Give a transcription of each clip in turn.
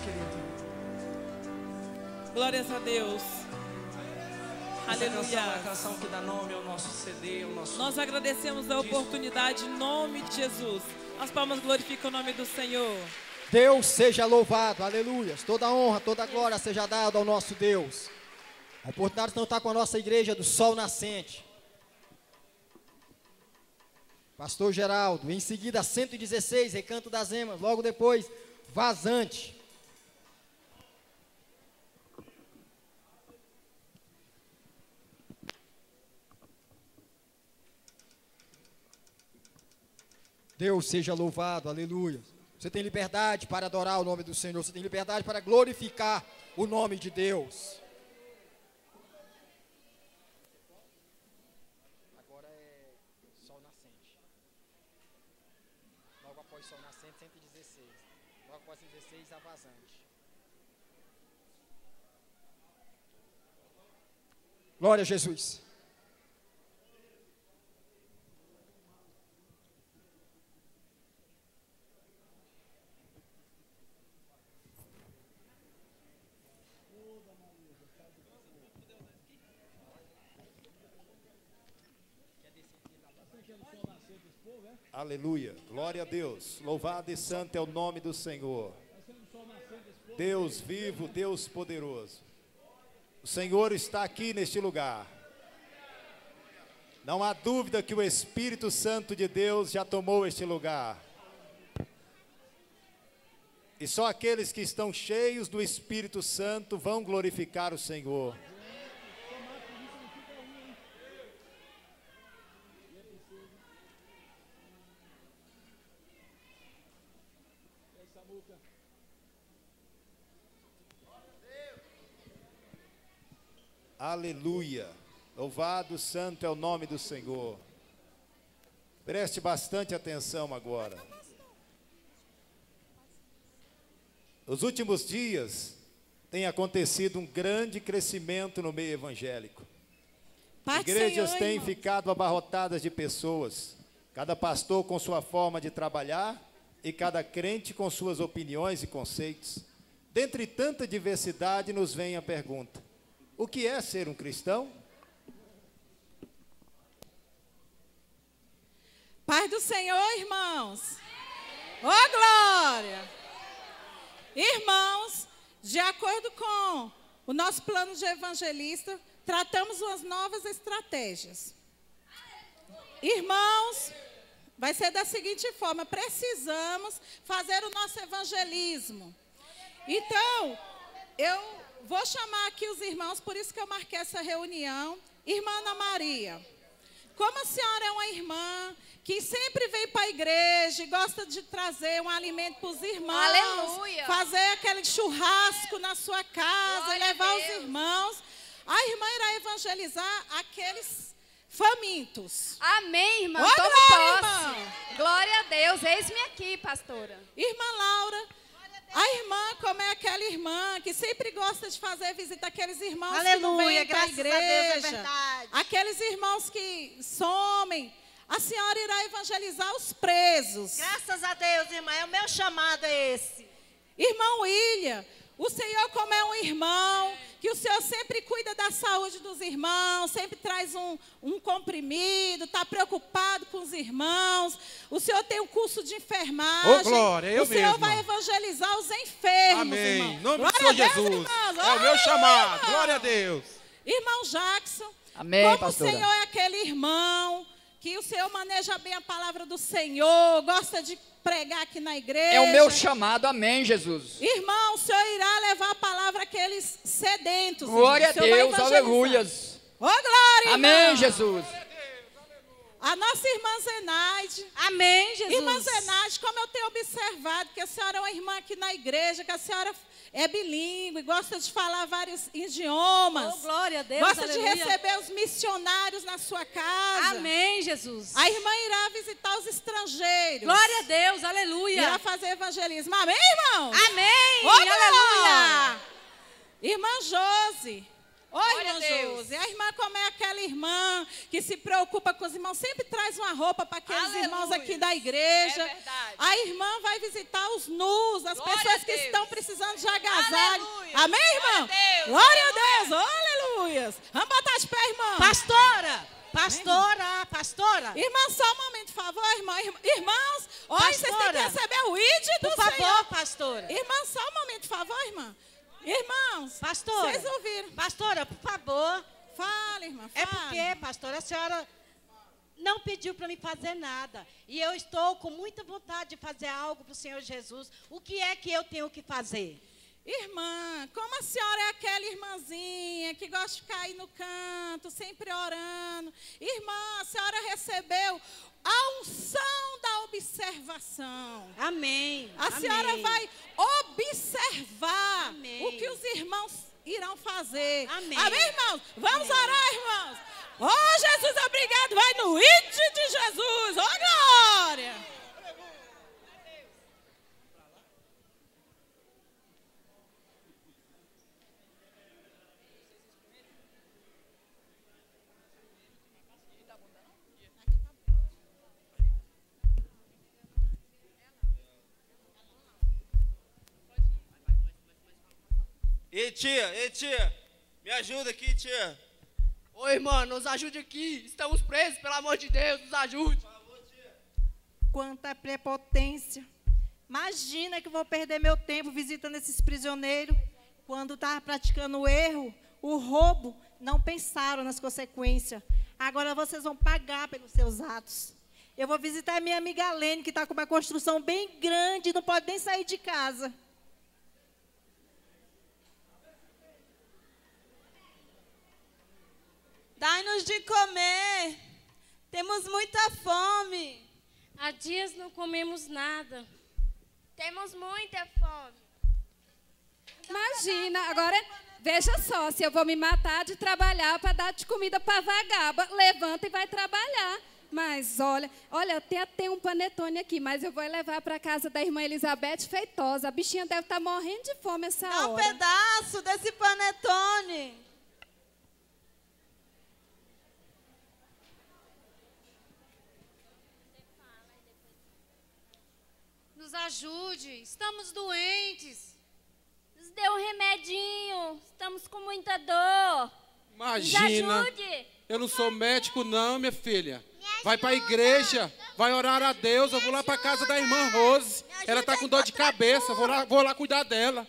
querido. Glórias a Deus. Essa canção é a Aleluia. canção que dá nome ao nosso CD, ao nosso... Nós agradecemos a oportunidade em nome de Jesus. As palmas glorificam o nome do Senhor. Deus seja louvado, aleluia. Toda honra, toda glória seja dada ao nosso Deus. A oportunidade de estar com a nossa igreja do Sol Nascente. Pastor Geraldo, em seguida 116, Recanto das Emas, logo depois, Vazante. Deus seja louvado, aleluia. Você tem liberdade para adorar o nome do Senhor, você tem liberdade para glorificar o nome de Deus. Agora é Sol Nascente. Logo após Sol Nascente, 116. Logo após 116, a Vazante. Glória a Jesus. Aleluia, glória a Deus, louvado e santo é o nome do Senhor. Deus vivo, Deus poderoso. O Senhor está aqui neste lugar. Não há dúvida que o Espírito Santo de Deus já tomou este lugar. E só aqueles que estão cheios do Espírito Santo vão glorificar o Senhor. Aleluia, louvado, santo é o nome do Senhor. Preste bastante atenção agora. Nos últimos dias tem acontecido um grande crescimento no meio evangélico. Igrejas têm ficado abarrotadas de pessoas, cada pastor com sua forma de trabalhar e cada crente com suas opiniões e conceitos. Dentre tanta diversidade nos vem a pergunta: o que é ser um cristão? Paz do Senhor, irmãos. Ô, glória! Irmãos, de acordo com o nosso plano de evangelista, tratamos umas novas estratégias. Irmãos, vai ser da seguinte forma: precisamos fazer o nosso evangelismo. Então, eu vou chamar aqui os irmãos, por isso que eu marquei essa reunião. Irmã Ana Maria, como a senhora é uma irmã que sempre vem para a igreja e gosta de trazer um alimento para os irmãos, aleluia, fazer aquele churrasco na sua casa, glória, levar os irmãos, a irmã irá evangelizar aqueles famintos. Amém, irmã. Ô, Tome glória, posse. irmã. Glória a Deus. Eis-me aqui, pastora. Irmã Laura, a irmã, como é aquela irmã que sempre gosta de fazer visita àqueles irmãos, aleluia, que não vêm para a igreja, Deus, é verdade. Aqueles irmãos que somem, a senhora irá evangelizar os presos. Graças a Deus, irmã, é o meu chamado esse. Irmão William, o Senhor, como é um irmão, que o Senhor sempre cuida da saúde dos irmãos, sempre traz um comprimido, está preocupado com os irmãos. O Senhor tem um curso de enfermagem. Ô, glória, eu o Senhor mesmo. vai evangelizar os enfermos, Amém. irmão. Em nome Glória do Senhor a Deus, Jesus. irmãos. É o meu chamado. Glória a Deus. Irmão Jackson, Amém, como pastora. o Senhor é aquele irmão que o Senhor maneja bem a palavra do Senhor, gosta de pregar aqui na igreja. É o meu chamado, amém, Jesus. Irmão, o Senhor irá levar a palavra àqueles sedentos. Glória a irmão. O Senhor vai Deus, evangelizar. aleluias. Ô, glória, Amém, irmão. Jesus. A nossa irmã Zenaide. Amém, Jesus. Irmã Zenaide, como eu tenho observado que a senhora é uma irmã aqui na igreja, que a senhora é bilíngue, gosta de falar vários idiomas. Oh, glória a Deus, gosta aleluia. de receber os missionários na sua casa. Amém, Jesus. A irmã irá visitar os estrangeiros. Glória a Deus, aleluia. Irá fazer evangelismo. Amém, irmão? Amém, Ô, aleluia. Irmã Josi. Oi, Glória irmã a Deus. Josi. A irmã, como é aquela irmã que se preocupa com os irmãos, sempre traz uma roupa para aqueles Aleluia. irmãos aqui da igreja. É verdade. A irmã vai visitar os nus, as Glória pessoas a que Deus. estão precisando de agasalho. Aleluia. Amém, irmão? Glória a Deus. Glória a Deus. Aleluia. Vamos botar de pé, irmão. Pastora. Irmã, só um momento, por favor, irmã. Irmãos, olha, vocês têm que Pastora. receber o ID do Por Senhor. favor, pastora. Irmã, só um momento, por favor, irmã. Irmãos, Pastora. vocês ouviram? Pastora, por favor. Fala, irmã, É fala. porque, pastora, a senhora não pediu para mim fazer nada. E eu estou com muita vontade de fazer algo para o Senhor Jesus. O que é que eu tenho que fazer? Irmã, como a senhora é aquela irmãzinha que gosta de ficar aí no canto, sempre orando. Irmã, a senhora recebeu a unção da observação. Amém. A senhora vai observar Amém. o que os irmãos irão fazer. Amém. Amém, irmãos? Vamos orar, irmãos. Oh, Jesus, obrigado. Vai no ID de Jesus. Oh, glória. Ei, tia, me ajuda aqui, tia. Ô, irmã, nos ajude aqui. Estamos presos, pelo amor de Deus, nos ajude. Por favor, tia. Quanta prepotência. Imagina que eu vou perder meu tempo visitando esses prisioneiros. Quando estava praticando o erro, o roubo, não pensaram nas consequências. Agora vocês vão pagar pelos seus atos. Eu vou visitar a minha amiga Lene, que está com uma construção bem grande e não pode nem sair de casa. Dai-nos de comer. Temos muita fome. Há dias não comemos nada. Temos muita fome. Imagina, agora veja só, se eu vou me matar de trabalhar para dar de comida para vagaba, levanta e vai trabalhar. Mas olha, até tem um panetone aqui, mas eu vou levar para casa da irmã Elizabeth Feitosa. A bichinha deve estar morrendo de fome essa hora. Dá um pedaço desse panetone. Nos ajude, estamos doentes. Nos dê um remedinho. Estamos com muita dor. Imagina. Nos ajude. Eu não sou médico não, minha filha. Vai para a igreja, vai orar a Deus. Eu vou lá para a casa da irmã Rose. Ela está com dor de cabeça, vou lá cuidar dela.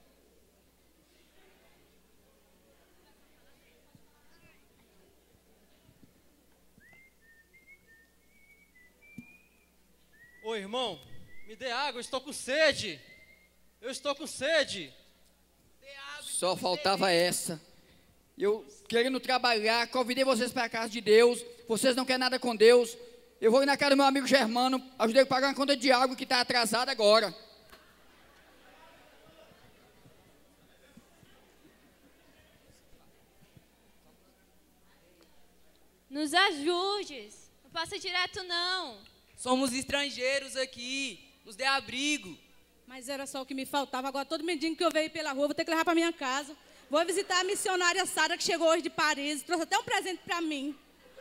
Ô, irmão, me dê água, eu estou com sede. Eu estou com sede. Só faltava essa. Eu, querendo trabalhar, convidei vocês para a casa de Deus. Vocês não querem nada com Deus. Eu vou ir na casa do meu amigo Germano, ajudei a pagar uma conta de água que está atrasada agora. Nos ajudes. Não passa direto, não. Somos estrangeiros aqui. Nos dê abrigo. Mas era só o que me faltava. Agora todo mendigo que eu vejo pela rua, vou ter que levar para minha casa. Vou visitar a missionária Sara, que chegou hoje de Paris. Trouxe até um presente para mim.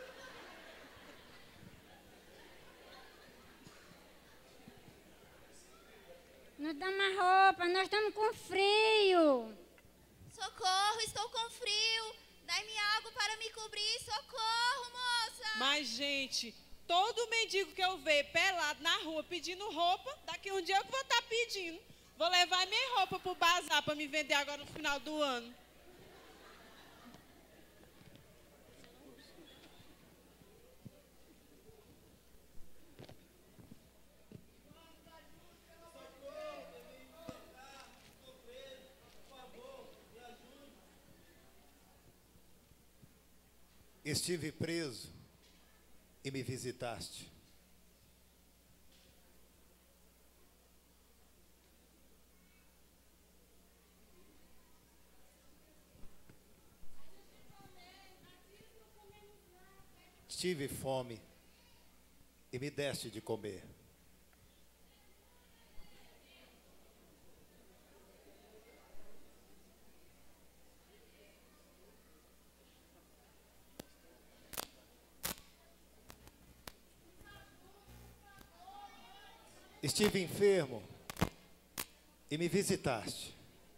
Nos dá uma roupa, nós estamos com frio. Socorro, estou com frio. Dai-me água para me cobrir. Socorro, moça. Mas, gente, todo mendigo que eu ver pelado na rua pedindo roupa, daqui um dia eu vou estar pedindo. Vou levar minha roupa para o bazar para me vender agora no final do ano. Estive preso e me visitaste. Tive fome e me deste de comer. estive enfermo e me visitaste.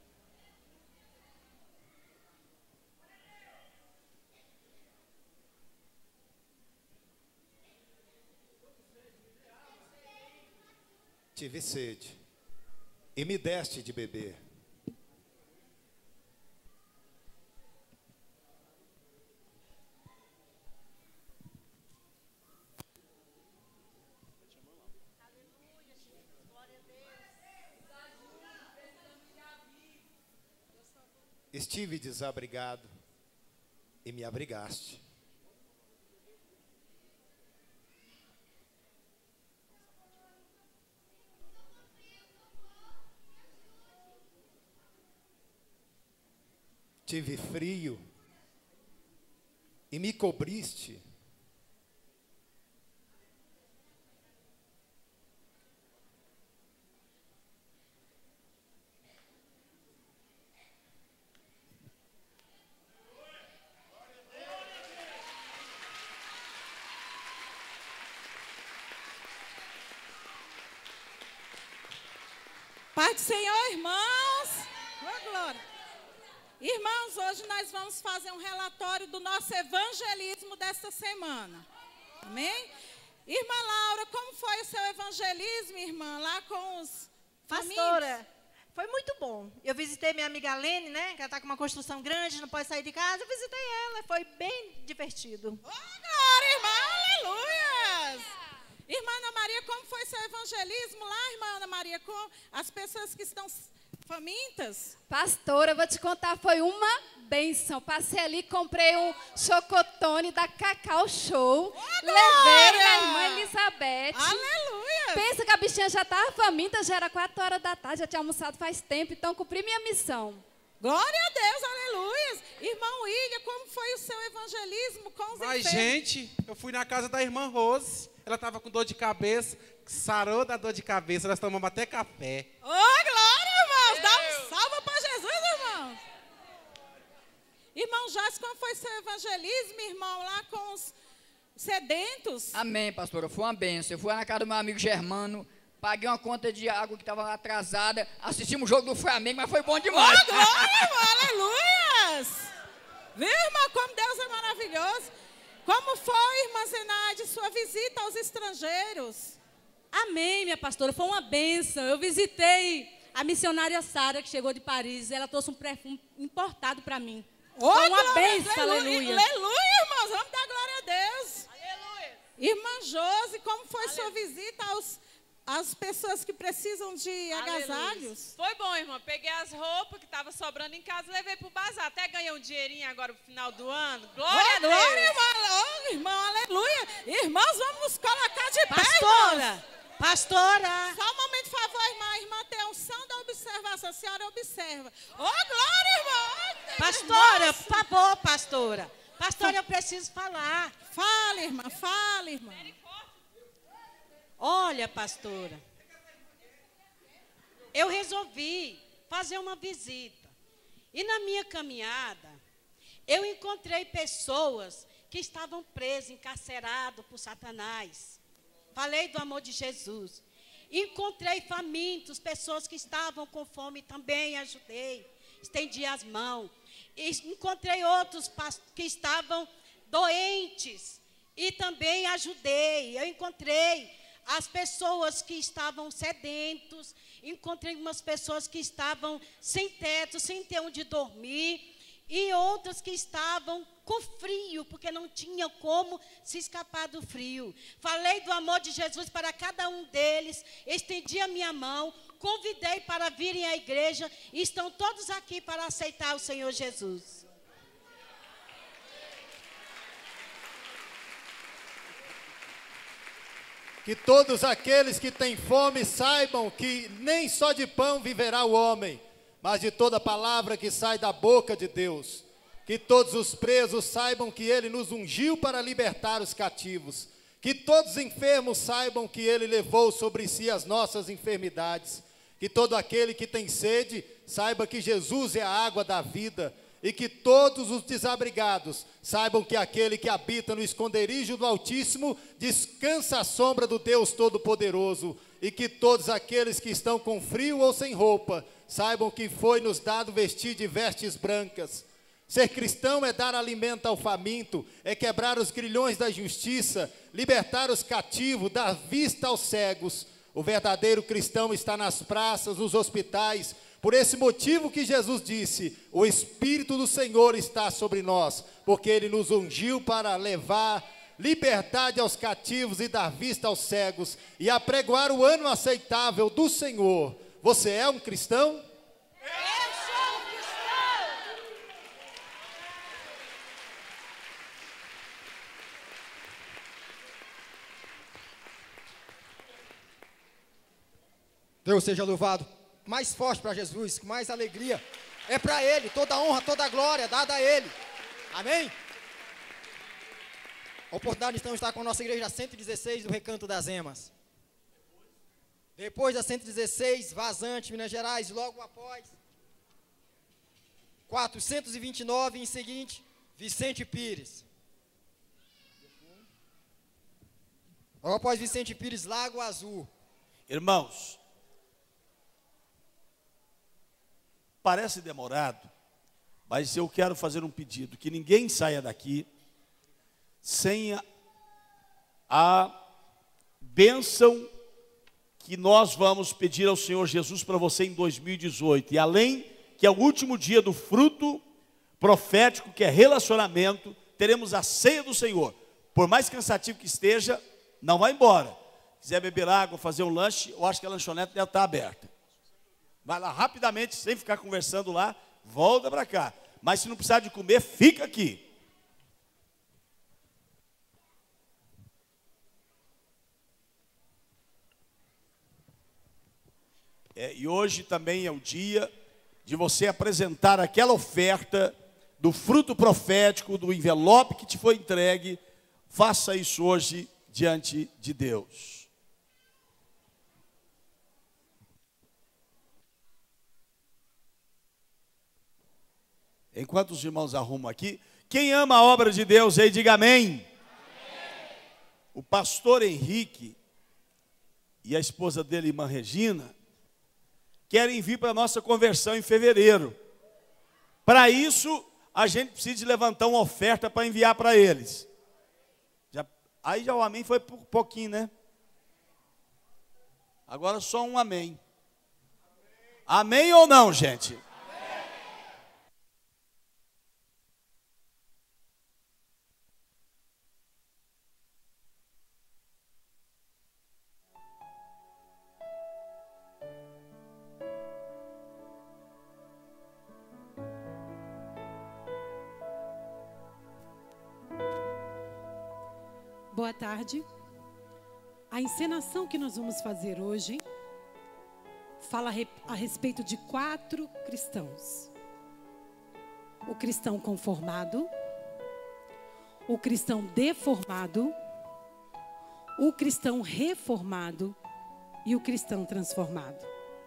Tive sede e me deste de beber. Estive desabrigado e me abrigaste. Tive frio e me cobriste. Pai do Senhor, irmãos. Oh, glória. Irmãos, hoje nós vamos fazer um relatório do nosso evangelismo desta semana. Amém? Irmã Laura, como foi o seu evangelismo, irmã, lá com os Pastora, foi muito bom. Eu visitei minha amiga Lene, né? Que ela está com uma construção grande, não pode sair de casa. Eu visitei ela, foi bem divertido. Oh, glória, irmã, aleluias! Irmã Ana Maria, como foi seu evangelismo lá, irmã Ana Maria, com as pessoas que estão famintas? Pastora, eu vou te contar, foi uma bênção. Passei ali e comprei um chocotone da Cacau Show. Oh, levei a irmã Elizabeth. Aleluia! Pensa que a bichinha já estava faminta, já era 4 horas da tarde, já tinha almoçado faz tempo, então cumpri minha missão. Glória a Deus, aleluia! Irmão William, como foi o seu evangelismo com os enfermos? Mas, gente, eu fui na casa da irmã Rose, ela estava com dor de cabeça, sarou da dor de cabeça, nós tomamos até café. Oh, glória, irmãos! Dá um salve para Jesus, irmãos! Irmão Jorge, como foi seu evangelismo, irmão, lá com os sedentos? Amém, pastora, foi uma bênção. Eu fui lá na casa do meu amigo Germano, paguei uma conta de água que estava atrasada, assistimos o jogo do Flamengo, mas foi bom demais. Oh, glória, irmão, aleluias! Viu, irmão, como Deus é maravilhoso? Como foi, irmã Zenaide, sua visita aos estrangeiros? Amém, minha pastora, foi uma bênção. Eu visitei a missionária Sara, que chegou de Paris, ela trouxe um perfume importado para mim. Oh, foi uma glória, bênção, aleluia. Aleluia, irmãos, vamos dar glória a Deus. Aleluia. Irmã Josi, como foi sua visita às pessoas que precisam de agasalhos? Foi bom, irmã. Peguei as roupas que estavam sobrando em casa e levei para o bazar. Até ganhei um dinheirinho agora no final do ano. Glória a Deus. Glória, irmão, aleluia. Irmãos, vamos nos colocar de pé, Pastora, pastora. Só um momento, por favor, irmã. A irmã tem a unção da observação. A senhora observa. Oh, glória, irmã. Pastora, por favor, pastora. Pastora, eu preciso falar. Fala, irmã, fala, irmã. Olha, pastora, eu resolvi fazer uma visita. E na minha caminhada, eu encontrei pessoas que estavam presas, encarceradas por Satanás. Falei do amor de Jesus. Encontrei famintos, pessoas que estavam com fome, também ajudei. Estendi as mãos. E encontrei outros que estavam doentes e também ajudei. Eu encontrei as pessoas que estavam sedentos, encontrei umas pessoas que estavam sem teto, sem ter onde dormir, e outras que estavam com frio, porque não tinham como se escapar do frio. Falei do amor de Jesus para cada um deles, estendi a minha mão, convidei para virem à igreja, e estão todos aqui para aceitar o Senhor Jesus. Que todos aqueles que têm fome saibam que nem só de pão viverá o homem, mas de toda palavra que sai da boca de Deus. Que todos os presos saibam que Ele nos ungiu para libertar os cativos. Que todos os enfermos saibam que Ele levou sobre si as nossas enfermidades. Que todo aquele que tem sede saiba que Jesus é a água da vida. e que todos os desabrigados saibam que aquele que habita no esconderijo do Altíssimo descansa à sombra do Deus Todo-Poderoso, e que todos aqueles que estão com frio ou sem roupa saibam que foi nos dado vestir de vestes brancas. Ser cristão é dar alimento ao faminto, é quebrar os grilhões da justiça, libertar os cativos, dar vista aos cegos. O verdadeiro cristão está nas praças, nos hospitais. Por esse motivo que Jesus disse: o Espírito do Senhor está sobre nós, porque Ele nos ungiu para levar liberdade aos cativos e dar vista aos cegos, e apregoar o ano aceitável do Senhor. Você é um cristão? Eu sou um cristão! Deus seja louvado. Mais forte para Jesus, com mais alegria. É para Ele, toda honra, toda glória dada a Ele. Amém? A oportunidade então está com a nossa igreja 116 do Recanto das Emas. Depois da 116, Vazante, Minas Gerais, logo após 429, em seguinte, Vicente Pires. Logo após Vicente Pires, Lago Azul. Irmãos, parece demorado, mas eu quero fazer um pedido, que ninguém saia daqui sem a bênção que nós vamos pedir ao Senhor Jesus para você em 2018. E além que é o último dia do fruto profético, que é relacionamento, teremos a ceia do Senhor. Por mais cansativo que esteja, não vai embora. Se quiser beber água, fazer um lanche, eu acho que a lanchonete deve estar aberta. Vai lá rapidamente, sem ficar conversando lá, volta para cá. Mas se não precisar de comer, fica aqui. E hoje também é o dia de você apresentar aquela oferta do fruto profético, do envelope que te foi entregue. Faça isso hoje diante de Deus. Enquanto os irmãos arrumam aqui, quem ama a obra de Deus aí, diga amém. Amém. O pastor Henrique e a esposa dele, irmã Regina, querem vir para a nossa conversão em fevereiro. Para isso, a gente precisa de levantar uma oferta para enviar para eles. Aí já o amém foi por pouquinho, né? Agora só um amém. Amém ou não, gente? Boa tarde. A encenação que nós vamos fazer hoje fala a respeito de 4 cristãos. O cristão conformado, o cristão deformado, o cristão reformado e o cristão transformado.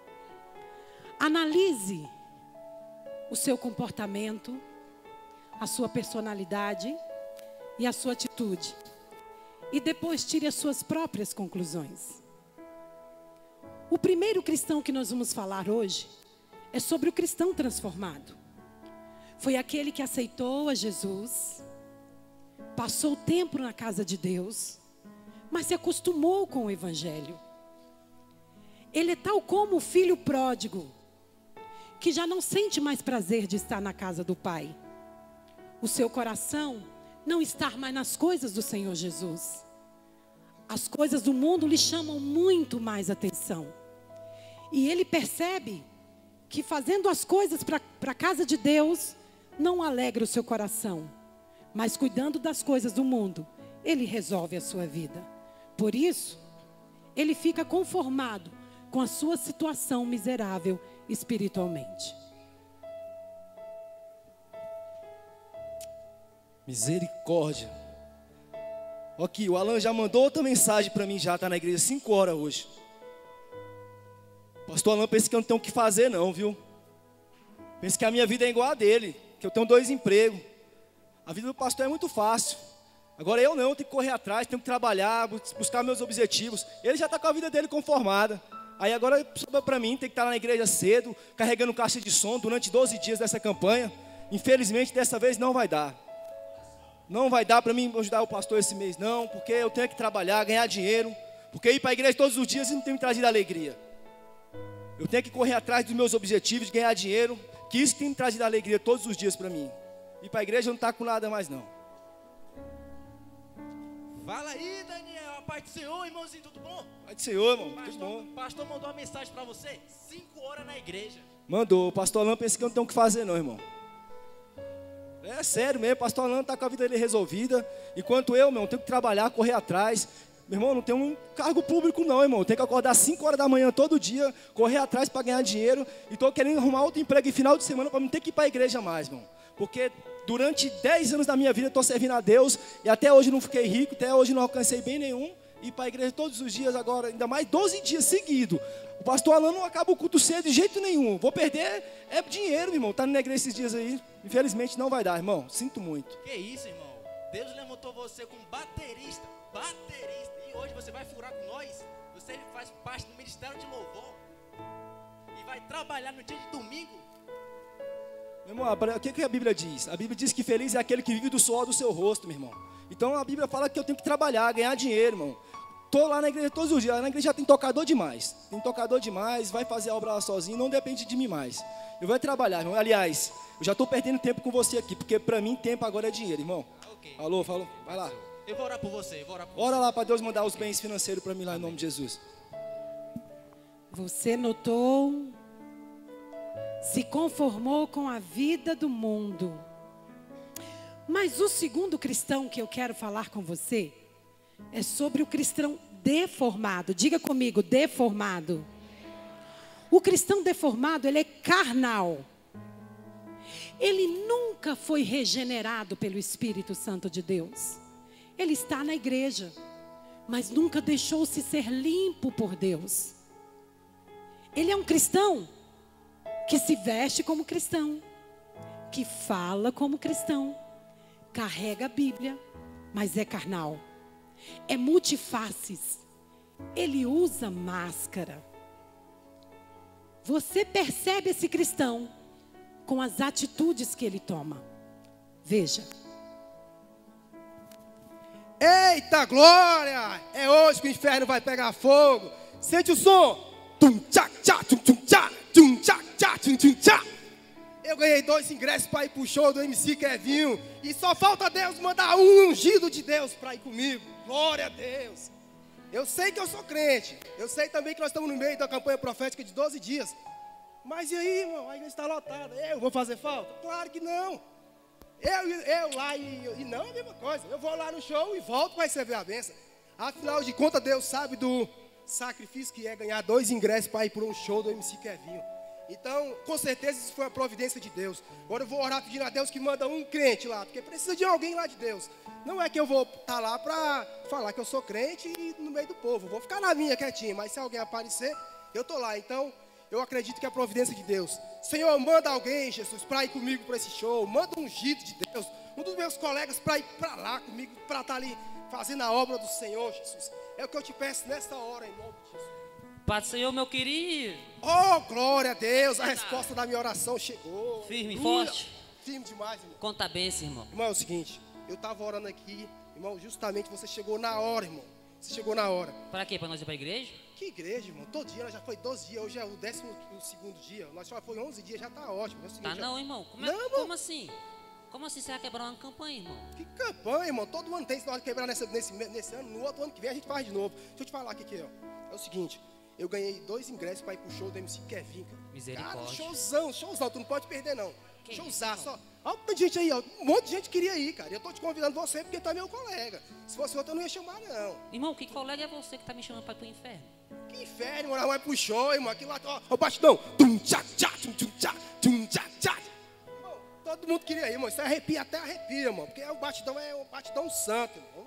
Analise o seu comportamento, a sua personalidade e a sua atitude. E depois tire as suas próprias conclusões. O primeiro cristão que nós vamos falar hoje é sobre o cristão transformado. Foi aquele que aceitou a Jesus, passou tempo na casa de Deus, mas se acostumou com o Evangelho. Ele é tal como o filho pródigo, que já não sente mais prazer de estar na casa do Pai. O seu coração não está mais nas coisas do Senhor Jesus. As coisas do mundo lhe chamam muito mais atenção. E ele percebe que fazendo as coisas para a casa de Deus, não alegra o seu coração. Mas cuidando das coisas do mundo, ele resolve a sua vida. Por isso, ele fica conformado com a sua situação miserável espiritualmente. Misericórdia. Aqui, o Alan já mandou outra mensagem para mim, já está na igreja 5 horas hoje. Pastor Alan pensa que eu não tenho o que fazer não, viu? Pensa que a minha vida é igual a dele. que eu tenho 2 empregos. A vida do pastor é muito fácil. Agora eu não, tenho que correr atrás, tenho que trabalhar, buscar meus objetivos. Ele já está com a vida dele conformada. Aí agora sobra para mim, tem que estar na igreja cedo, carregando caixa de som durante 12 dias dessa campanha. Infelizmente, dessa vez não vai dar. Não vai dar para mim ajudar o pastor esse mês, não, porque eu tenho que trabalhar, ganhar dinheiro. Porque ir para a igreja todos os dias não tem me trazido alegria. Eu tenho que correr atrás dos meus objetivos, de ganhar dinheiro, que isso tem me trazido alegria todos os dias para mim. Ir para a igreja não está com nada mais, não. Fala aí, Daniel, a paz do Senhor, irmãozinho, tudo bom? Paz do Senhor, irmão, tudo bom. O pastor mandou uma mensagem para você, 5 horas na igreja. Mandou, o pastor Alain pensa que eu não tenho o que fazer não, irmão. É sério mesmo, o pastor Alain está com a vida dele resolvida, enquanto eu, irmão, tenho que trabalhar, correr atrás. Meu irmão, não tenho um cargo público não, irmão, eu tenho que acordar 5 horas da manhã todo dia, correr atrás para ganhar dinheiro, e estou querendo arrumar outro emprego em final de semana para não ter que ir para a igreja mais, irmão. Porque durante 10 anos da minha vida eu estou servindo a Deus, e até hoje não fiquei rico, até hoje não alcancei bem nenhum, ir para a igreja todos os dias agora, ainda mais 12 dias seguidos. O pastor Alain não acaba o culto cedo de jeito nenhum. Vou perder dinheiro, irmão. Tá na igreja esses dias aí. Infelizmente não vai dar, irmão. Sinto muito. Que isso, irmão? Deus levantou você como baterista. E hoje você vai furar com nós. Você faz parte do ministério de louvor. E vai trabalhar no dia de domingo. Meu irmão, o que a Bíblia diz? A Bíblia diz que feliz é aquele que vive do suor do seu rosto, meu irmão. Então a Bíblia fala que eu tenho que trabalhar, ganhar dinheiro, irmão. Estou lá na igreja todos os dias. Na igreja já tem tocador demais. Tem tocador demais, vai fazer a obra lá sozinho, não depende de mim mais. Eu vou trabalhar, irmão. Aliás, eu já estou perdendo tempo com você aqui, porque para mim tempo agora é dinheiro, irmão. Okay. Alô, falou? Vai lá. Eu vou orar por você, Ora lá para Deus mandar os bens financeiros para mim lá, em nome de Jesus. Você notou, se conformou com a vida do mundo. Mas o segundo cristão que eu quero falar com você é sobre o cristão deformado. Diga comigo, deformado. O cristão deformado, ele é carnal. Ele nunca foi regenerado pelo Espírito Santo de Deus. Ele está na igreja, mas nunca deixou-se ser limpo por Deus. Ele é um cristão que se veste como cristão, que fala como cristão, carrega a Bíblia, mas é carnal. É multifaces. Ele usa máscara. Você percebe esse cristão com as atitudes que ele toma. Veja. Eita glória! É hoje que o inferno vai pegar fogo. Sente o som. Tum tchá tchá tum tum tchá tum tchá tchá tum tum tchá. Eu ganhei 2 ingressos para ir pro show do MC Kevinho. E só falta Deus mandar um ungido de Deus para ir comigo. Glória a Deus. Eu sei que eu sou crente. Eu sei também que nós estamos no meio da campanha profética de 12 dias. Mas e aí, irmão? A igreja está lotada. Eu vou fazer falta? Claro que não. Eu lá e não é a mesma coisa. Eu vou lá no show e volto para receber a bênção. Afinal de contas, Deus sabe do sacrifício que é ganhar 2 ingressos para ir para um show do MC Kevinho. Então, com certeza, isso foi a providência de Deus. Agora eu vou orar pedindo a Deus que manda um crente lá, porque precisa de alguém lá de Deus. Não é que eu vou estar lá para falar que eu sou crente e no meio do povo. Eu vou ficar na minha quietinho, mas se alguém aparecer, eu estou lá. Então, eu acredito que é a providência de Deus. Senhor, manda alguém, Jesus, para ir comigo para esse show. Manda um ungido de Deus. Um dos meus colegas para ir para lá comigo, para estar ali fazendo a obra do Senhor, Jesus. É o que eu te peço nesta hora, em nome de Jesus. Pai do Senhor, meu querido. Oh, glória a Deus. A resposta da minha oração chegou. Firme e forte. Firme demais, irmão. Conta a bênção, irmão. Irmão, é o seguinte. Eu estava orando aqui. Irmão, justamente você chegou na hora, irmão. Você chegou na hora. Para quê? Para nós ir para a igreja? Que igreja, irmão? Todo dia, já foi 12 dias. Hoje é o 12º dia. Nós só foi 11 dias, já está ótimo. É o seguinte, não, irmão. Como assim? Como assim você vai quebrar uma campanha, irmão? Que campanha, irmão? Todo ano tem. Se nós quebrar nesse ano, no outro ano que vem a gente faz de novo. Deixa eu te falar aqui, ó. É o seguinte. Eu ganhei 2 ingressos para ir pro show do MC Kevin, cara. Misericórdia. Cara, showzão, tu não pode perder, não. Showzão, só. Olha quanta gente aí, ó. Um monte de gente queria ir, cara. Eu tô te convidando você porque tu é meu colega. Se fosse outro, eu não ia chamar, não. Irmão, que colega é você que tá me chamando para ir pro inferno? Que inferno, mano? Vai pro show, irmão. Aqui lá, ó, o batidão. Tum, tchá, tchá, tum, tum, tchá, tum, tchá, tchá. Irmão, todo mundo queria ir, irmão. Isso arrepia, até arrepia, irmão. Porque o batidão é um batidão santo, irmão.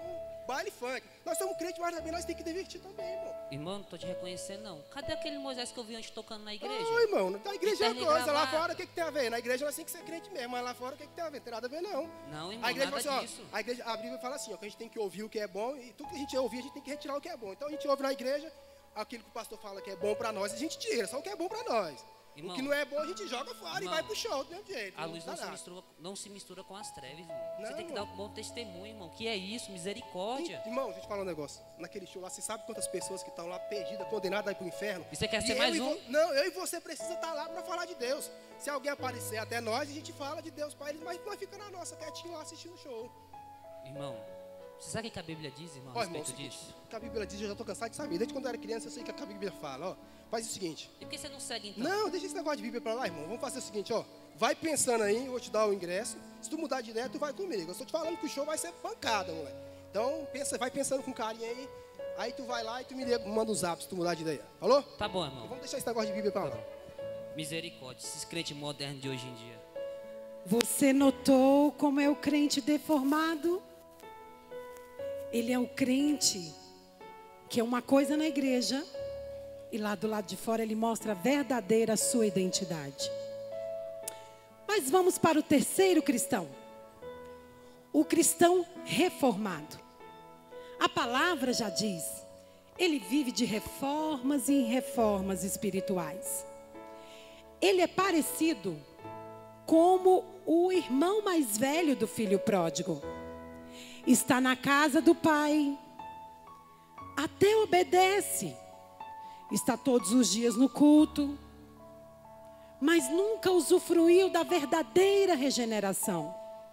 baile funk. Nós somos crentes, mas também nós temos que divertir também, irmão. Irmão, não tô te reconhecendo, não. Cadê aquele Moisés que eu vi antes tocando na igreja? Ô, irmão, na igreja é terno coisa. Lá gravata. fora, o que tem a ver? Na igreja nós temos que ser crente mesmo, mas lá fora, o que tem a ver? Não tem nada a ver, não. Não, irmão, A igreja nada fala assim, disso. ó, a Bíblia fala assim, ó, que a gente tem que ouvir o que é bom, e tudo que a gente ouvir, a gente tem que retirar o que é bom. Então a gente ouve na igreja aquilo que o pastor fala que é bom pra nós, a gente tira, só o que é bom pra nós. Irmão, o que não é bom, a gente joga fora irmão, e vai pro show do mesmo jeito. A luz dá nada. não se mistura com as trevas, irmão. Você Não, tem que dar um bom testemunho, irmão. Que é isso, misericórdia. Irmão, deixa eu te falar um negócio. Naquele show lá, você sabe quantas pessoas que estão lá perdidas, condenadas a ir pro inferno? E você quer ser eu mais e um? Não, eu e você precisa estar lá para falar de Deus. Se alguém aparecer até nós, a gente fala de Deus para eles, mas nós ficamos na nossa, quietinho lá assistindo o show. Irmão, você sabe o que a Bíblia diz, irmão, a Ó, irmão, respeito disso? o que a Bíblia diz, eu já estou cansado de saber. Desde quando eu era criança, eu sei o que a Bíblia fala, ó. Faz o seguinte. E por que você não segue, então? Não, deixa esse negócio de Bíblia para lá, irmão. Vamos fazer o seguinte, ó. Vai pensando aí, eu vou te dar o ingresso. Se tu mudar de ideia, tu vai comigo. Eu estou te falando que o show vai ser pancada, moleque. Então, vai pensando com carinho aí. Aí tu vai lá e tu me liga, manda um zap se tu mudar de ideia. Falou? Tá bom, irmão. Então, vamos deixar esse negócio de Bíblia para lá. Misericórdia, esses crentes modernos de hoje em dia. Você notou como é o crente deformado? Ele é o crente que é uma coisa na igreja e lá do lado de fora ele mostra a verdadeira sua identidade. Mas vamos para o terceiro cristão. O cristão reformado. A palavra já diz, ele vive de reformas e reformas espirituais. Ele é parecido como o irmão mais velho do filho pródigo. Está na casa do pai, até obedece, está todos os dias no culto, mas nunca usufruiu da verdadeira regeneração.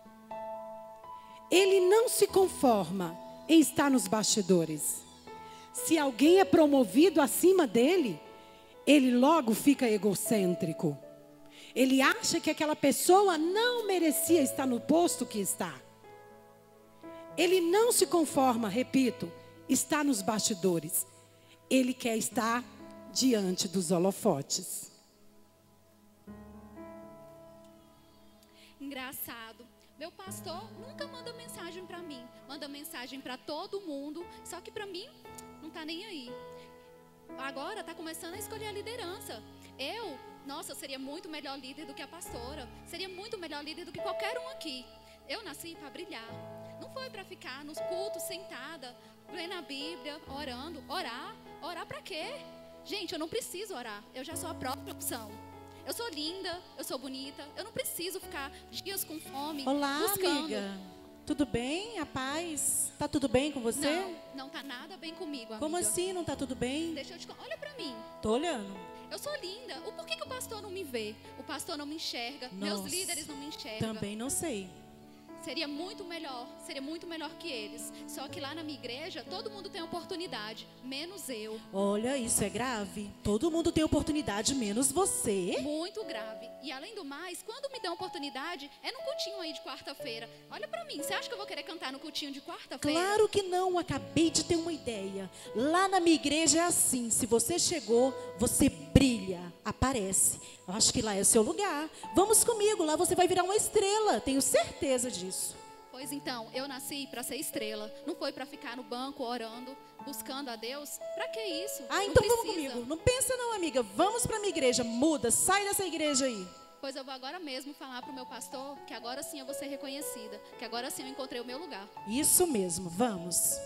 Ele não se conforma em estar nos bastidores. Se alguém é promovido acima dele, ele logo fica egocêntrico. Ele acha que aquela pessoa não merecia estar no posto que está. Ele não se conforma, repito, está nos bastidores. Ele quer estar diante dos holofotes. Engraçado. Meu pastor nunca manda mensagem para mim. Manda mensagem para todo mundo. Só que para mim, não está nem aí. Agora está começando a escolher a liderança. Nossa, seria muito melhor líder do que a pastora. Seria muito melhor líder do que qualquer um aqui. Eu nasci para brilhar. Não foi para ficar nos cultos sentada, lendo a Bíblia, orando. Orar para quê? Gente, eu não preciso orar. Eu já sou a própria opção. Eu sou linda, eu sou bonita. Eu não preciso ficar dias com fome. Olá, buscando. amiga. Tudo bem? A paz? Tá tudo bem com você? Não tá nada bem comigo, amiga. Como assim não tá tudo bem? Deixa eu te contar. Olha pra mim. Tô olhando. Eu sou linda. Por que o pastor não me vê? O pastor não me enxerga. Nossa, meus líderes não me enxergam. Também não sei. Seria muito melhor que eles. Só que lá na minha igreja, todo mundo tem oportunidade, menos eu. Olha, isso é grave. Todo mundo tem oportunidade, menos você. Muito grave. E além do mais, quando me dão oportunidade, é no cultinho aí de quarta-feira. Olha pra mim, você acha que eu vou querer cantar no cultinho de quarta-feira? Claro que não, acabei de ter uma ideia. Lá na minha igreja é assim, se você chegou, você brilha, aparece. Eu acho que lá é o seu lugar. Vamos comigo, lá você vai virar uma estrela, tenho certeza disso. Pois então, eu nasci para ser estrela. Não foi para ficar no banco orando, buscando a Deus. Para que isso? Então vamos comigo. Não pensa não, amiga. Vamos para minha igreja. Muda, sai dessa igreja aí. Pois eu vou agora mesmo falar para o meu pastor que agora sim eu vou ser reconhecida. Que agora sim eu encontrei o meu lugar. Isso mesmo, vamos.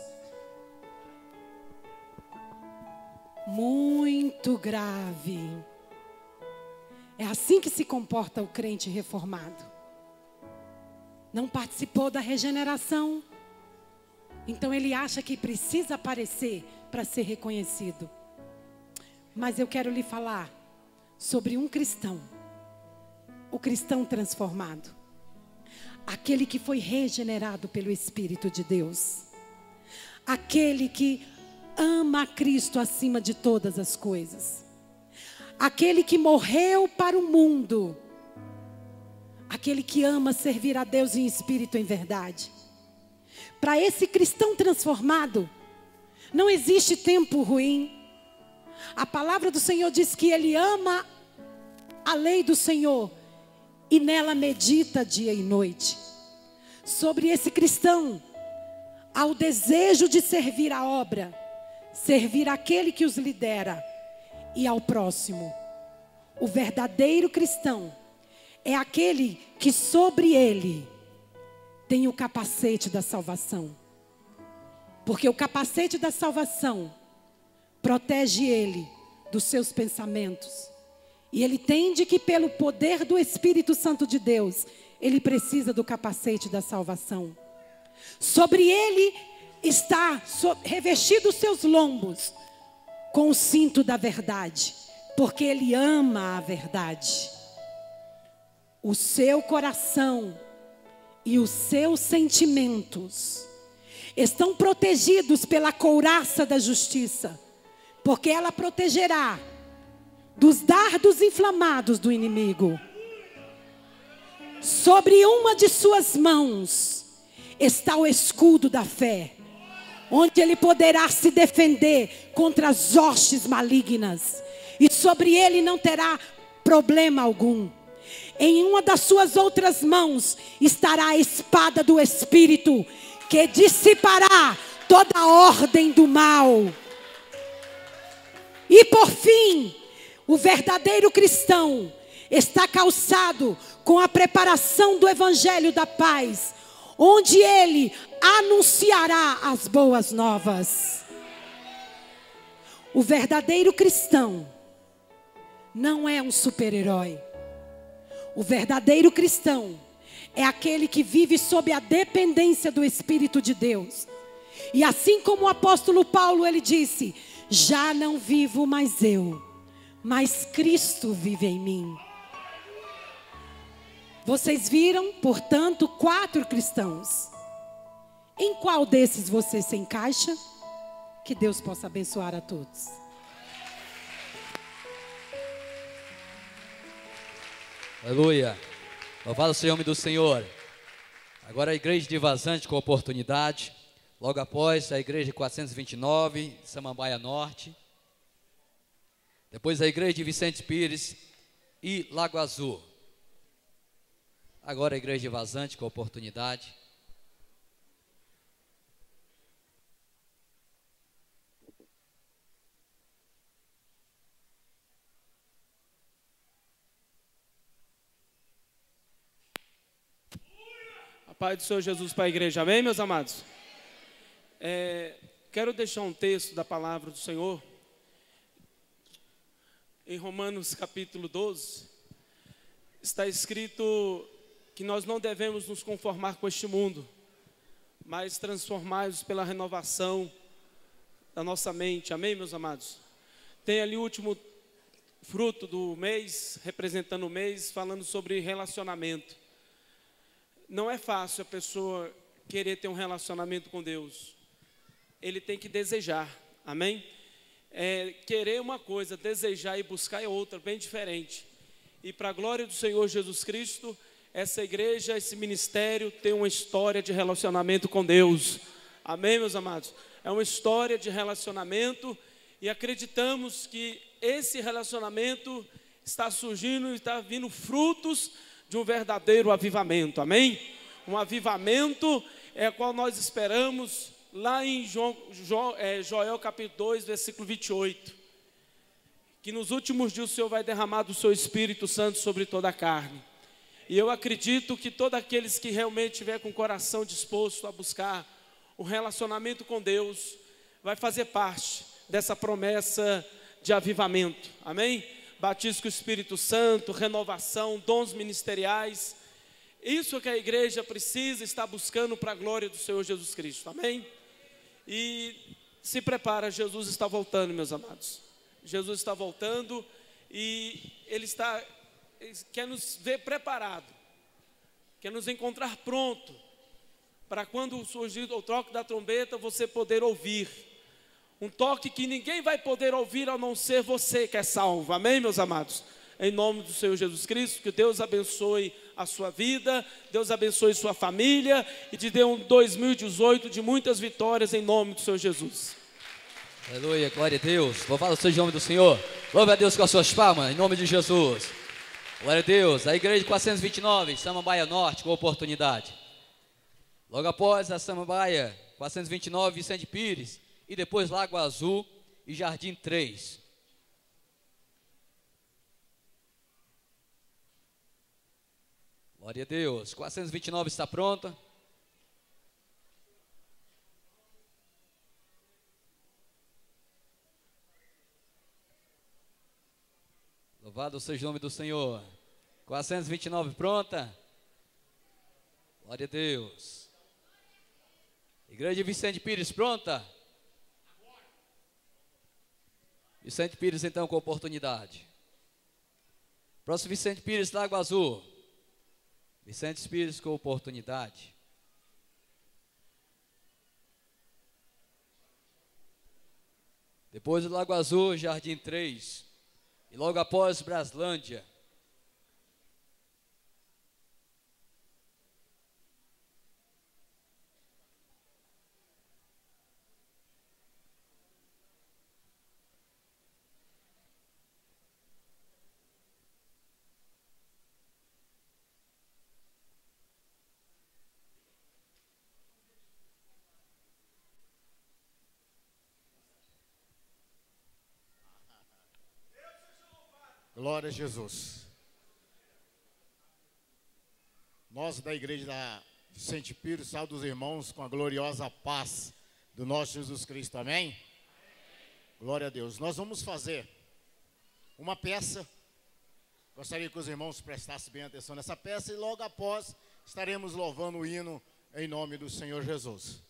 Muito grave. É assim que se comporta o crente reformado. Não participou da regeneração. Então ele acha que precisa aparecer para ser reconhecido. Mas eu quero lhe falar sobre um cristão. O cristão transformado. Aquele que foi regenerado pelo Espírito de Deus. Aquele que ama a Cristo acima de todas as coisas. Aquele que morreu para o mundo. Aquele que ama servir a Deus em espírito e em verdade. Para esse cristão transformado, não existe tempo ruim. A palavra do Senhor diz que ele ama a lei do Senhor e nela medita dia e noite. Sobre esse cristão, ao desejo de servir a obra, servir aquele que os lidera e ao próximo. O verdadeiro cristão é aquele que sobre ele tem o capacete da salvação. Porque o capacete da salvação protege ele dos seus pensamentos. E ele entende que pelo poder do Espírito Santo de Deus, ele precisa do capacete da salvação. Sobre ele está revestido os seus lombos com o cinto da verdade, porque ele ama a verdade. O seu coração e os seus sentimentos estão protegidos pela couraça da justiça, porque ela protegerá dos dardos inflamados do inimigo. Sobre uma de suas mãos está o escudo da fé, onde ele poderá se defender contra as hostes malignas, e sobre ele não terá problema algum. Em uma das suas outras mãos estará a espada do Espírito, que dissipará toda a ordem do mal. E por fim, o verdadeiro cristão está calçado com a preparação do Evangelho da Paz, onde ele anunciará as boas novas. O verdadeiro cristão não é um super-herói. O verdadeiro cristão é aquele que vive sob a dependência do Espírito de Deus. E assim como o apóstolo Paulo, ele disse: já não vivo mais eu, mas Cristo vive em mim. Vocês viram, portanto, 4 cristãos. Em qual desses você se encaixa? Que Deus possa abençoar a todos. Aleluia. Louvado seja o nome do Senhor. Agora a igreja de Vazante com oportunidade. Logo após a igreja de 429, Samambaia Norte. Depois a igreja de Vicente Pires e Lago Azul. Agora a igreja de Vazante com oportunidade. A paz do Senhor Jesus para a igreja, amém, meus amados? Quero deixar um texto da palavra do Senhor, em Romanos capítulo 12, está escrito que nós não devemos nos conformar com este mundo, mas transformar-nos pela renovação da nossa mente, amém, meus amados? Tem ali o último fruto do mês, representando o mês, falando sobre relacionamento. Não é fácil a pessoa querer ter um relacionamento com Deus. Ele tem que desejar, amém? Querer uma coisa, desejar e buscar é outra, bem diferente. E para a glória do Senhor Jesus Cristo, essa igreja, esse ministério tem uma história de relacionamento com Deus. Amém, meus amados? É uma história de relacionamento e acreditamos que esse relacionamento está surgindo e está vindo frutos de um verdadeiro avivamento, amém? Um avivamento é o qual nós esperamos lá em Joel capítulo 2, versículo 28, que nos últimos dias o Senhor vai derramar do seu Espírito Santo sobre toda a carne. E eu acredito que todos aqueles que realmente estiver com o coração disposto a buscar o relacionamento com Deus, vai fazer parte dessa promessa de avivamento, amém? Batismo com o Espírito Santo, renovação, dons ministeriais. Isso que a igreja precisa estar buscando para a glória do Senhor Jesus Cristo, amém? E se prepara, Jesus está voltando, meus amados. Jesus está voltando e Ele quer nos ver preparado, quer nos encontrar pronto, para quando surgir o toque da trombeta, você poder ouvir. Um toque que ninguém vai poder ouvir a não ser você que é salvo. Amém, meus amados? Em nome do Senhor Jesus Cristo, que Deus abençoe a sua vida, Deus abençoe sua família e te dê um 2018 de muitas vitórias em nome do Senhor Jesus. Aleluia, glória a Deus. Louvado seja o nome do Senhor. Louve a Deus com as suas palmas, em nome de Jesus. Glória a Deus. A igreja de 429, Samambaia Norte, com oportunidade. Logo após a Samambaia, 429, Vicente Pires, e depois Lago Azul e Jardim 3. Glória a Deus. 429 está pronta. Louvado seja o nome do Senhor. 429 pronta. Glória a Deus. Igreja de Vicente Pires pronta. Vicente Pires então com oportunidade. Próximo Vicente Pires, Lago Azul. Vicente Pires com oportunidade. Depois do Lago Azul, Jardim 3. E logo após, Braslândia. Glória a Jesus. Nós da igreja da Vicente Pires, salve os irmãos com a gloriosa paz do nosso Jesus Cristo, amém? Glória a Deus. Nós vamos fazer uma peça. Gostaria que os irmãos prestassem bem atenção nessa peça e logo após estaremos louvando o hino em nome do Senhor Jesus.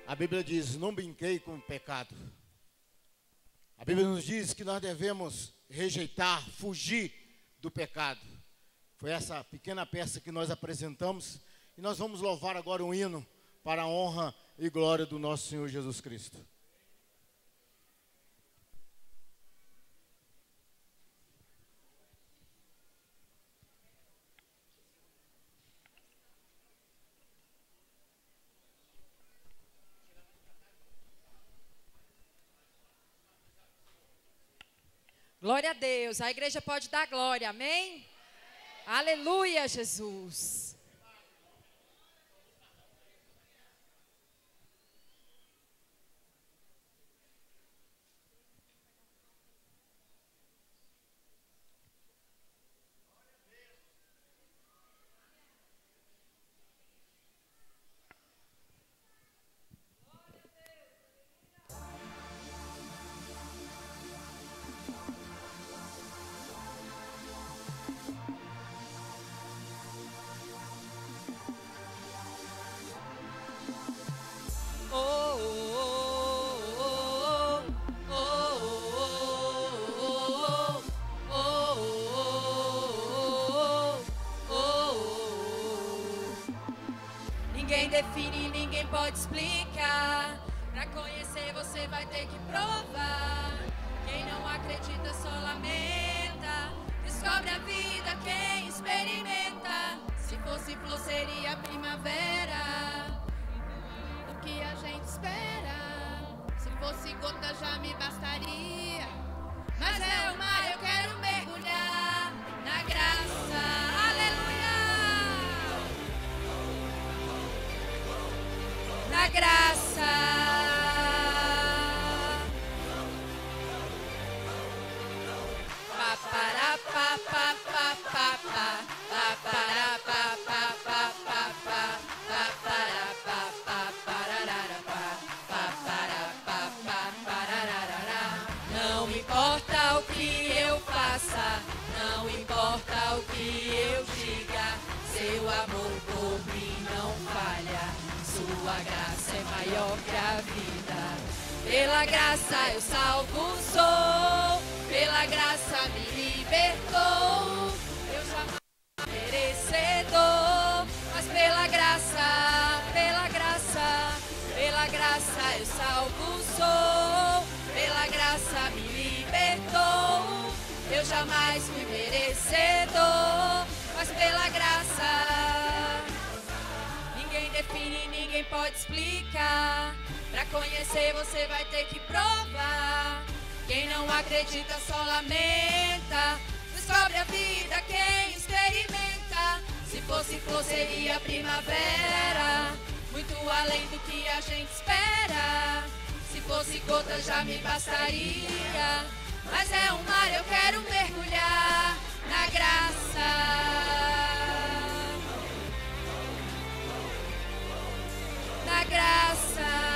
A Bíblia diz, não brinquei com o pecado. A Bíblia nos diz que nós devemos rejeitar, fugir do pecado. Foi essa pequena peça que nós apresentamos. E nós vamos louvar agora um hino para a honra e glória do nosso Senhor Jesus Cristo. Glória a Deus. A igreja pode dar glória, amém? Aleluia, Jesus. Ninguém define, ninguém pode explicar. Pra conhecer você vai ter que provar. Quem não acredita só lamenta. Descobre a vida quem experimenta. Se fosse flor seria primavera. O que a gente espera? Se fosse gota já me bastaria. Mas é o mar, eu quero mergulhar na graça. Aleluia! Na graça. Não importa o que eu faça, não importa o que eu diga, seu amor por mim não falha, sua graça é maior que a vida. Pela graça eu salvo sou, pela graça me libertou, eu jamais merecedor, mas pela graça, pela graça, pela graça eu salvo sou, pela graça me libertou, eu jamais fui merecedor, mas pela graça. Ninguém define, ninguém pode explicar. Pra conhecer você vai ter que provar. Quem não acredita só lamenta. Descobre a vida quem experimenta. Se fosse flor seria primavera, muito além do que a gente espera. Se fosse gota já me bastaria, mas é um mar, eu quero mergulhar na graça. Na graça.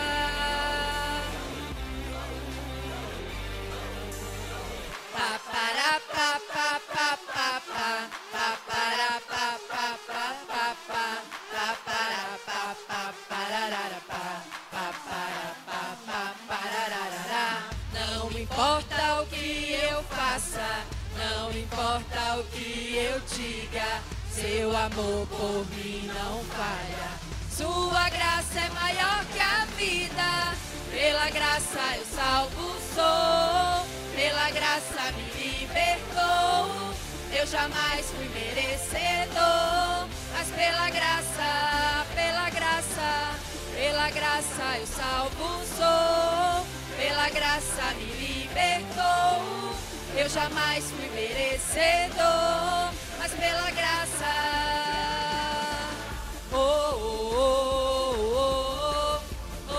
Pa para pa pa pa pa pa pa para pa pa pa pa pa pa para pa pa pararara pa pa para pa pa pararara. Não importa o que eu faça, não importa o que eu diga, seu amor por mim não falha. Sua graça é maior que a vida. Pela graça eu salvo sou, pela graça me libertou. Eu jamais fui merecedor, mas pela graça, pela graça, pela graça eu salvo sou, pela graça me libertou. Eu jamais fui merecedor, mas pela graça. Oh, oh, oh, oh,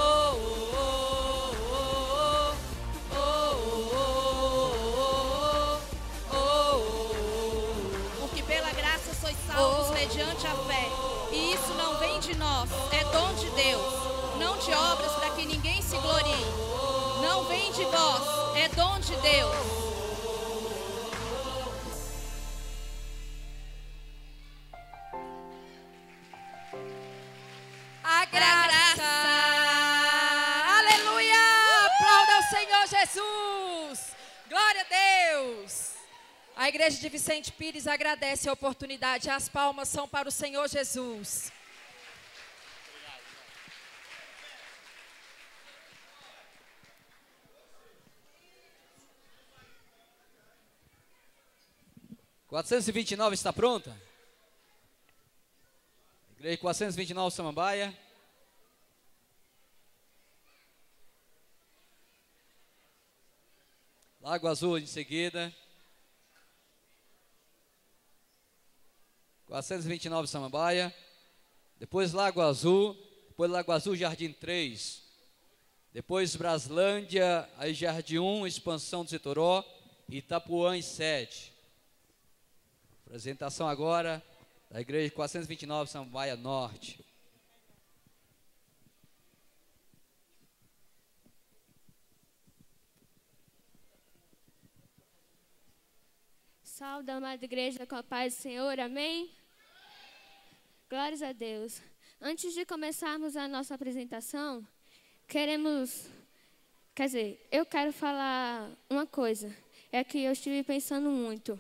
oh, oh, oh, oh. Porque pela graça sois salvos mediante a fé, e isso não vem de nós, é dom de Deus, não de obras para que ninguém se glorie. Não vem de vós, é dom de Deus. A graça Deus. A igreja de Vicente Pires agradece a oportunidade. As palmas são para o Senhor Jesus. A 429 está pronta? Igreja 429 Samambaia. Lago Azul em seguida. 429 Samambaia. Depois Lago Azul. Depois Lago Azul, Jardim 3. Depois Braslândia, aí Jardim 1, Expansão do Setoró. Itapuã em 7. Apresentação agora da igreja 429 Samambaia Norte. Salve, amada igreja, com a paz do Senhor, amém? Glórias a Deus. Antes de começarmos a nossa apresentação, eu quero falar uma coisa. É que eu estive pensando muito.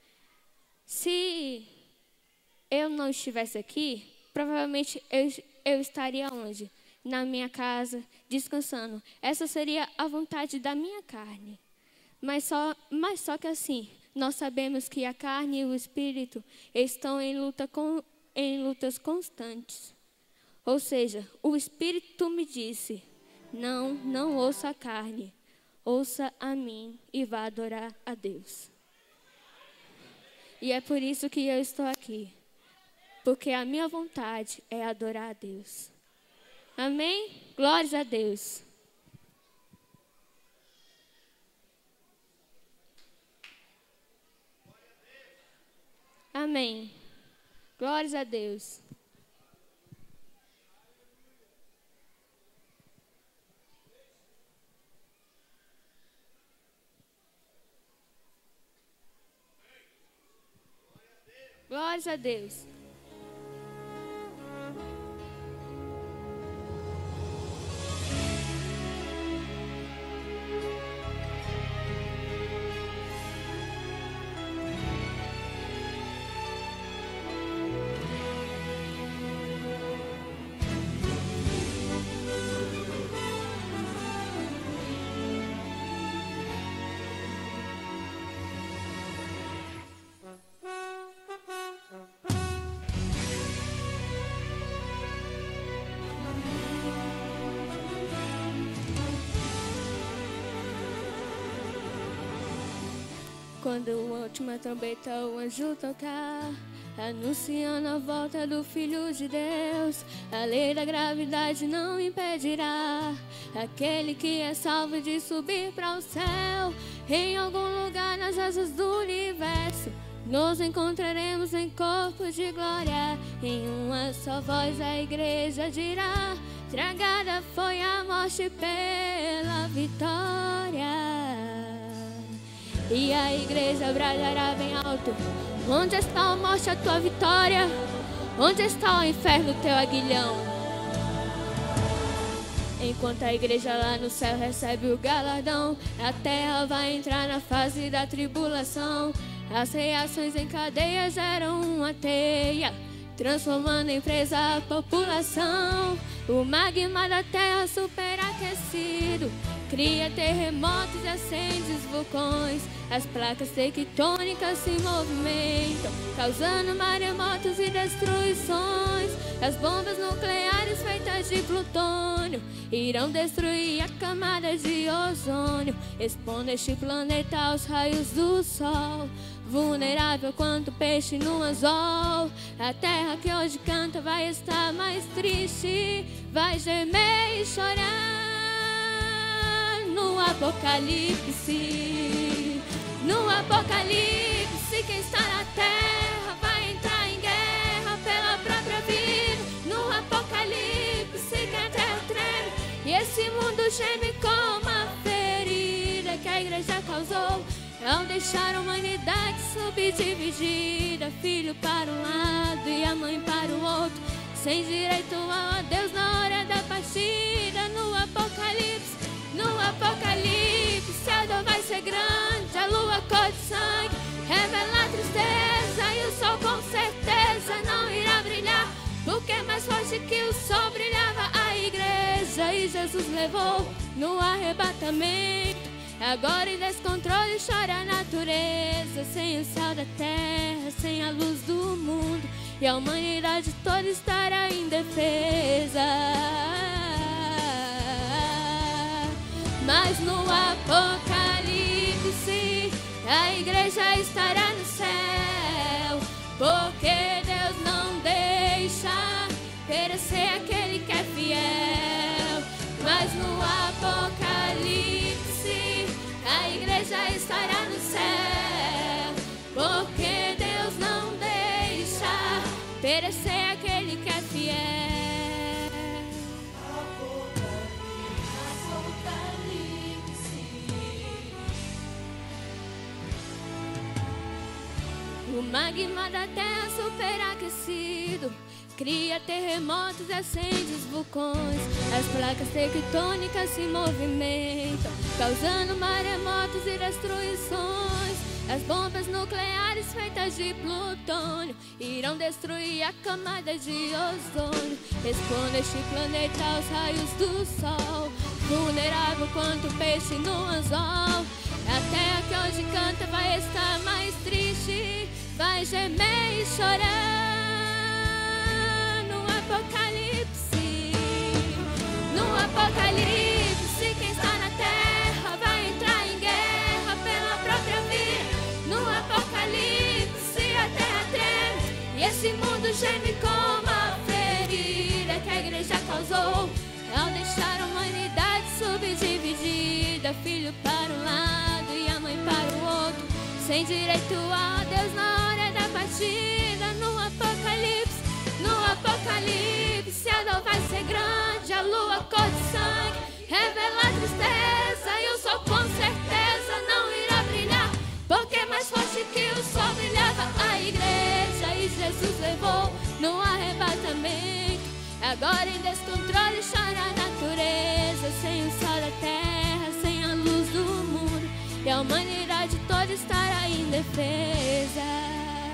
Se eu não estivesse aqui, provavelmente eu estaria onde? Na minha casa, descansando. Essa seria a vontade da minha carne. Mas só que assim, nós sabemos que a carne e o espírito estão em lutas constantes. Ou seja, o espírito me disse, não ouça a carne, ouça a mim e vá adorar a Deus. E é por isso que eu estou aqui. Porque a minha vontade é adorar a Deus. Amém? Glórias a Deus. Amém. Glórias a Deus. Glórias a Deus. Quando a última trombeta o anjo tocar, anunciando a volta do Filho de Deus, a lei da gravidade não impedirá aquele que é salvo de subir para o céu. Em algum lugar nas asas do universo, nos encontraremos em corpos de glória. Em uma só voz a igreja dirá: tragada foi a morte pela vitória. E a igreja bradará bem alto: onde está a morte, a tua vitória? Onde está o inferno, teu aguilhão? Enquanto a igreja lá no céu recebe o galardão, a terra vai entrar na fase da tribulação. As reações em cadeia geram uma teia, transformando em presa a população. O magma da terra superaquecido cria terremotos e acende os vulcões. As placas tectônicas se movimentam, causando maremotos e destruições. As bombas nucleares feitas de plutônio irão destruir a camada de ozônio, expondo este planeta aos raios do sol. Vulnerável quanto peixe no anzol, a terra que hoje canta vai estar mais triste, vai gemer e chorar no Apocalipse. No Apocalipse, quem está na terra vai entrar em guerra pela própria vida. No Apocalipse, que a terra treme e esse mundo geme como a ferida que a igreja causou ao deixar a humanidade subdividida, filho para um lado e a mãe para o outro, sem direito ao adeus na hora da partida. No Apocalipse, Apocalipse, a dor vai ser grande, a lua cor de sangue revela a tristeza, e o sol com certeza não irá brilhar, porque é mais forte que o sol brilhava a igreja, e Jesus levou no arrebatamento. Agora em descontrole chora a natureza, sem o céu da terra, sem a luz do mundo, e a humanidade toda estará indefesa. Mas no Apocalipse a igreja estará no céu, porque Deus não deixa perecer aquele que é fiel. Mas no Apocalipse a igreja estará no céu, porque Deus não deixa perecer aquele que é fiel. O magma da terra superaquecido cria terremotos e acende os vulcões. As placas tectônicas se movimentam, causando maremotos e destruições. As bombas nucleares feitas de plutônio irão destruir a camada de ozônio, expondo este planeta aos raios do sol, vulnerável quanto peixe no anzol. A terra que hoje canta vai estar mais triste, vai gemer e chorar no Apocalipse. No Apocalipse, quem está na terra vai entrar em guerra pela própria vida. No Apocalipse, a terra treme e esse mundo geme como a ferida que a igreja causou ao deixar a humanidade subdividida, filho para um lado e a mãe para o outro, sem direito a Deus na hora da partida. No Apocalipse a dor vai ser grande, a lua cor de sangue revela a tristeza, e o sol com certeza não irá brilhar, porque é mais forte que o sol brilhava a igreja, e Jesus levou no arrebatamento. Agora em descontrole chora a natureza, sem o sol da terra, sem a luz do mundo, e a humanidade toda estará indefesa.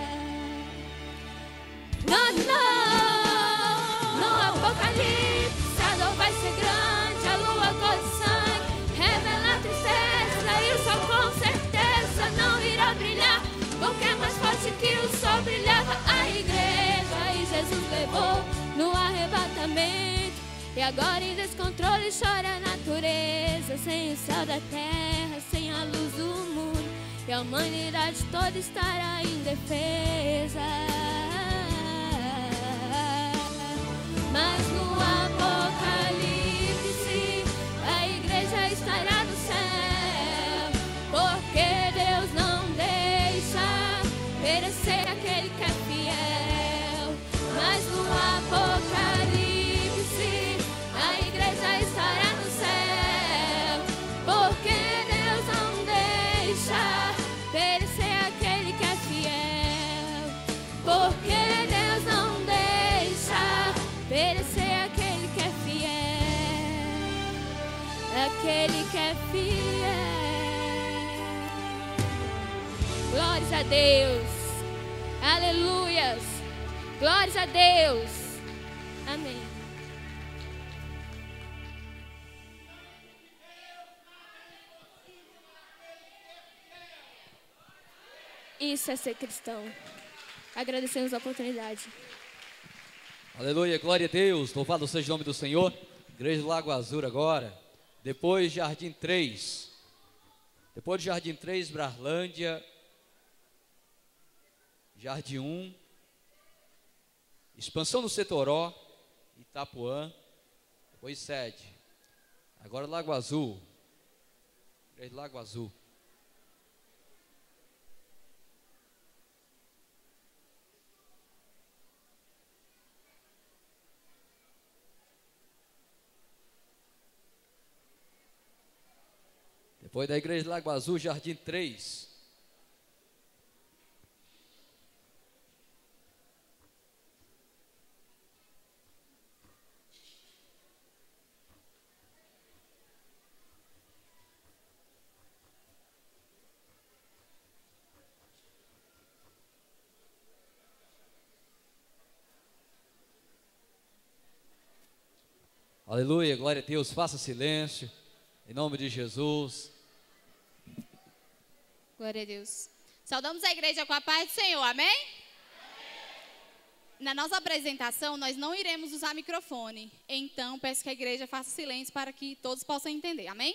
Não, no Apocalipse a dor vai ser grande, a lua cor de sangue revela a tristeza, e o sol com certeza não irá brilhar, porque é mais forte que o sol brilhava a igreja, e Jesus levou no arrebatamento. E agora em descontrole chora a natureza, sem o céu da terra, sem a luz do mundo, e a humanidade toda estará indefesa. Mas no Apocalipse a igreja estará no céu, porque Deus não deixa perecer aquele que é fiel. Mas no Apocalipse a igreja estará no céu, porque Deus não deixa perecer aquele que é fiel. Porque Deus não deixa perecer aquele que é fiel. Aquele que é fiel. Glórias a Deus. Aleluias. Glórias a Deus. Amém. Isso é ser cristão. Agradecemos a oportunidade. Aleluia, glória a Deus. Louvado seja o nome do Senhor. Igreja do Lago Azul agora. Depois Jardim 3. Depois de Jardim 3, Brarlândia. Jardim 1. Expansão do Setoró, Itapuã, depois sede. Agora Lago Azul. Igreja do Lago Azul. Depois da Igreja do Lago Azul, Jardim 3. Aleluia, glória a Deus. Faça silêncio, em nome de Jesus. Glória a Deus. Saudamos a igreja com a paz do Senhor, amém? Na nossa apresentação, nós não iremos usar microfone. Então, peço que a igreja faça silêncio para que todos possam entender, amém?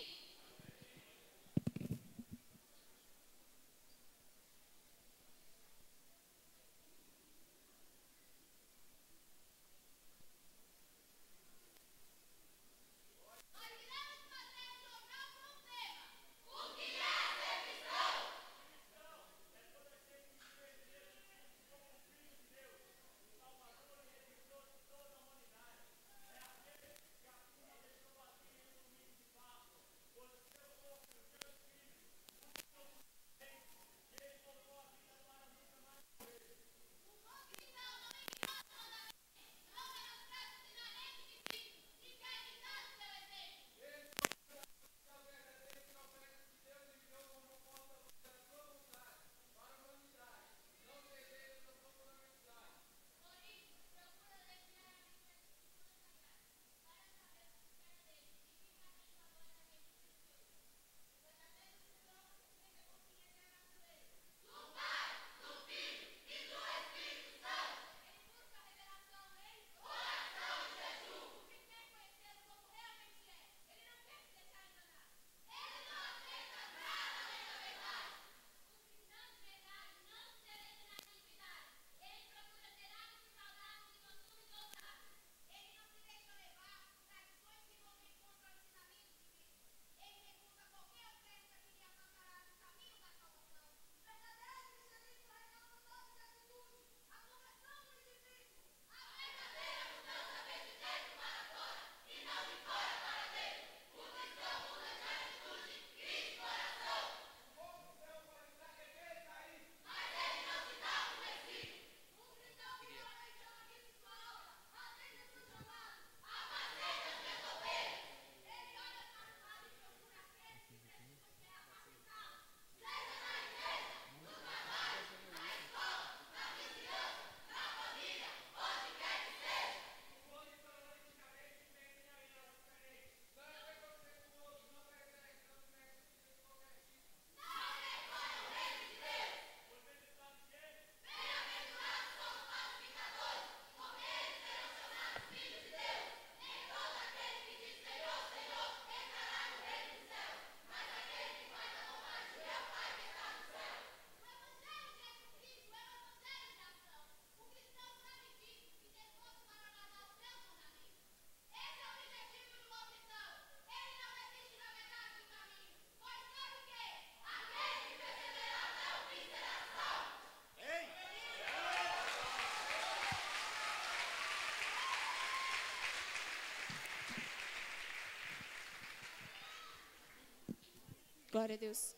Glória a Deus.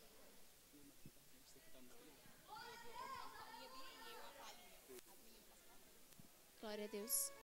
Glória a Deus.